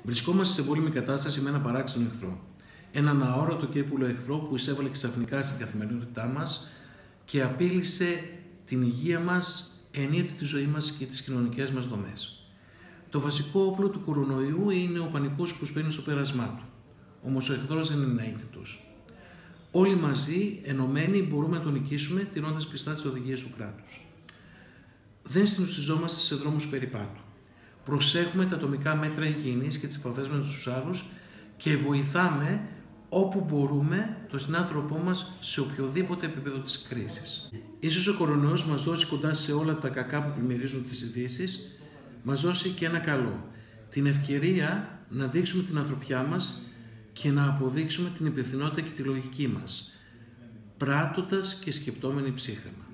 Βρισκόμαστε σε εμπόλεμη κατάσταση με ένα παράξενο εχθρό. Έναν αόρατο και έπουλο εχθρό που εισέβαλε ξαφνικά στην καθημερινότητά μας και απείλησε την υγεία μας, ενίοτε τη ζωή μας και τις κοινωνικές μας δομές. Το βασικό όπλο του κορονοϊού είναι ο πανικός που σπαίνει στο πέρασμά του. Όμως ο εχθρός δεν είναι αίτητος. Όλοι μαζί, ενωμένοι, μπορούμε να τον νικήσουμε, τηρώντας πιστά τις οδηγίες του κράτους. Δεν συνοστιζόμαστε σε δρόμους περιπάτου. Προσέχουμε τα ατομικά μέτρα υγιεινής και τις επαφές με τους άλλους και βοηθάμε όπου μπορούμε τον συνάνθρωπό μας σε οποιοδήποτε επίπεδο της κρίσης. Ίσως ο κορονοϊός μας δώσει κοντά σε όλα τα κακά που πλημμυρίζουν τις ειδήσεις, μας δώσει και ένα καλό. Την ευκαιρία να δείξουμε την ανθρωπιά μας και να αποδείξουμε την υπευθυνότητα και τη λογική μας, πράττοντας και σκεπτόμενοι ψύχραιμα.